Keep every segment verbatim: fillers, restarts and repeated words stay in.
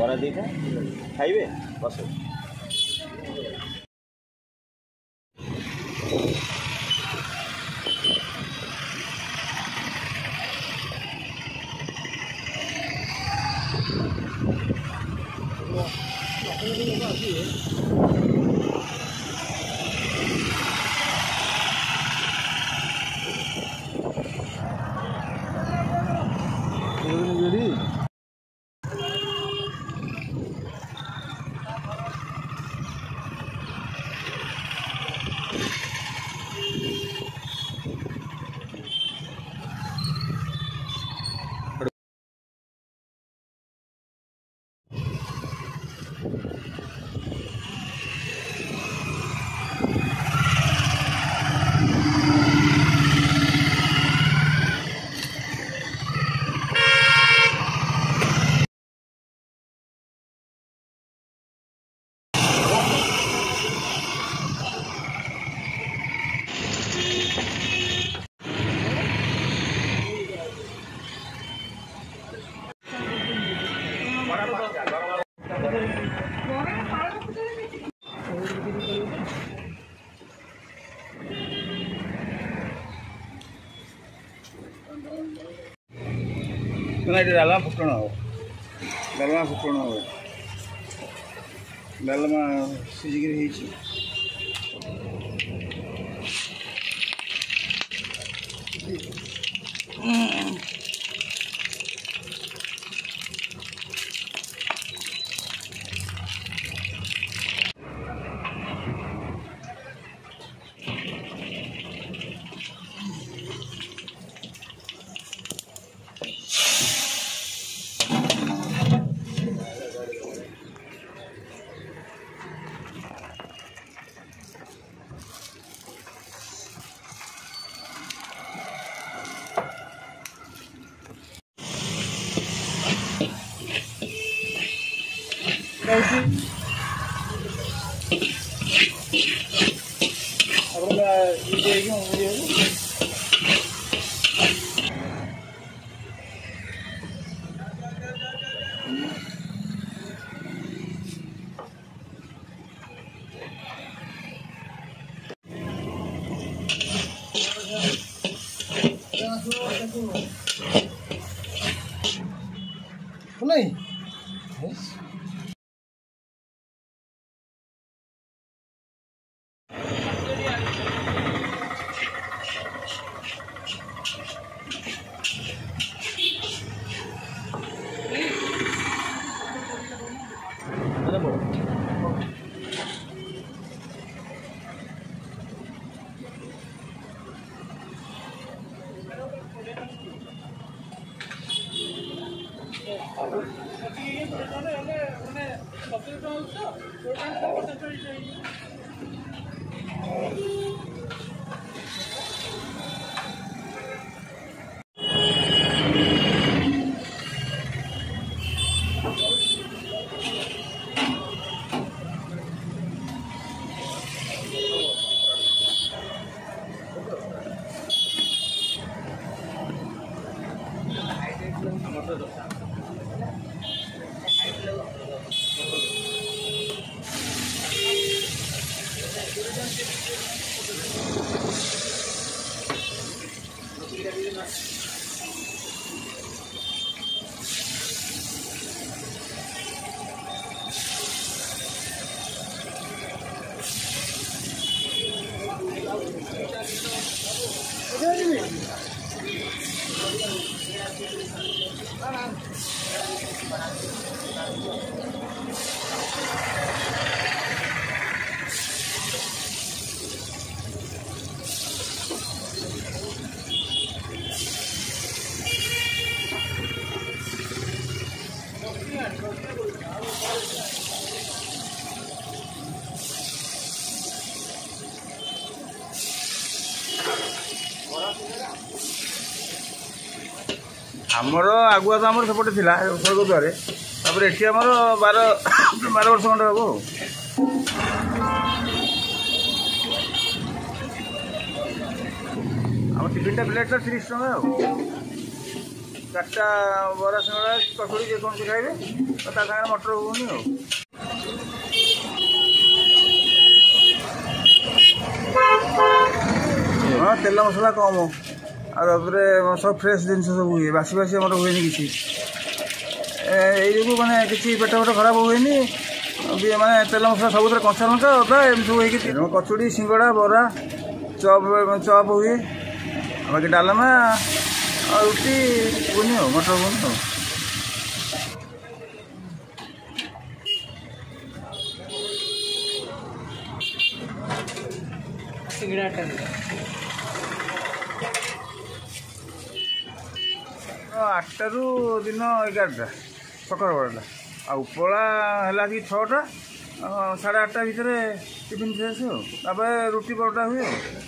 बरा दीटा खाइबे बस डालमा फुटण हो डालमा फुटण हो डालमा सिजिक नहीं आमर आगुआ तो आम सेपटे थी स्वर्ग द्वार तापर एटी आमर बार बार वर्ष खंडे हम आम टिफिन टा प्लेट तीस टका। चार्टा बरा सिंगड़ा कचौड़ी जेकोसी खाइबे तो ता सागे मटर घुगुनी हाँ तेल मसला कम आउे सब फ्रेश जिन सब हुए बासी बासी आम हुए कि जो मैंने किसी पेट पेट खराब हुए माने तेल मसला सब कंचा लंका अदा एम सब हो कचौड़ी सिंगड़ा बरा चप चप हुए बाकी डालमा और रुटी घुगुनी हो मटर घुगुनी हो आठटा रु दिन एगारटा सकाल बड़ा आ उपला है छटा साढ़े आठटा भितर टिफिन फ्रेश हो रुटी परोटा हुए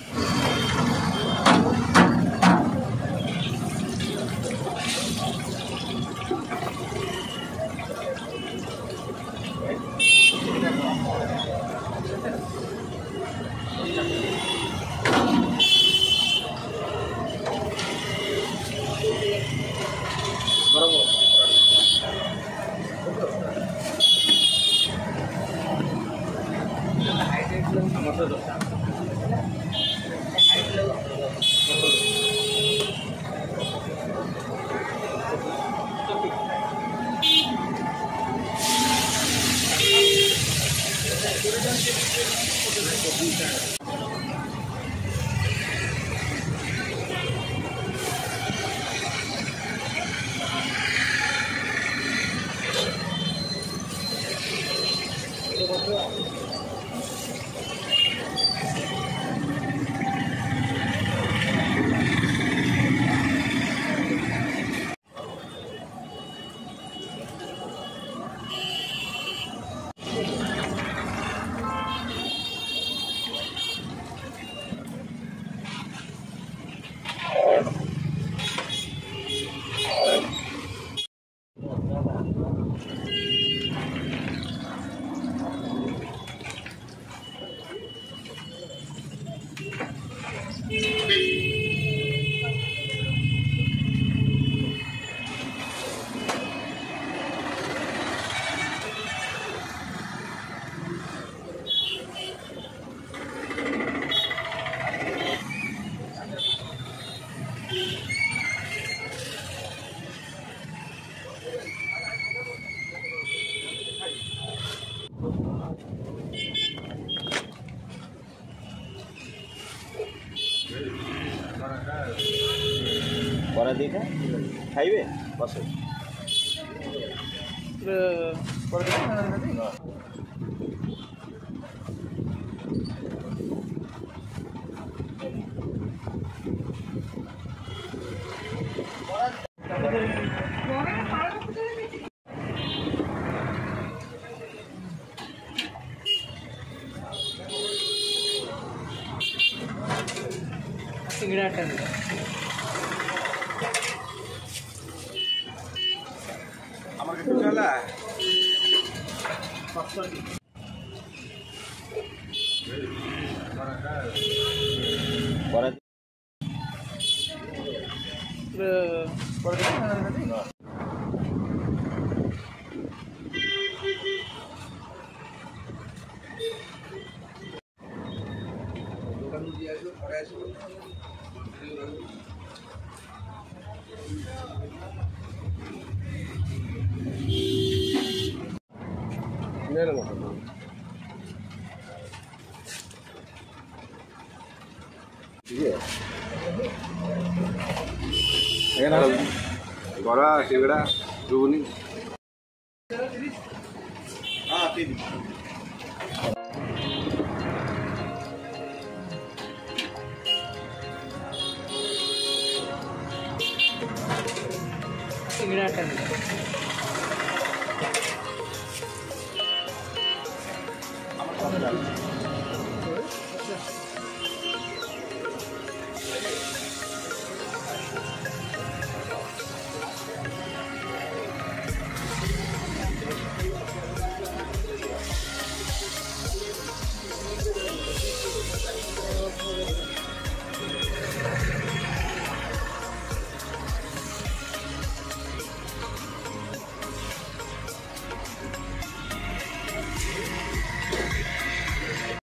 बरा दीटा खाइबे बस सिंगड़ा चला बरा बरा सिंगड़ा घुगुनी हाँ तीन सिंगड़ा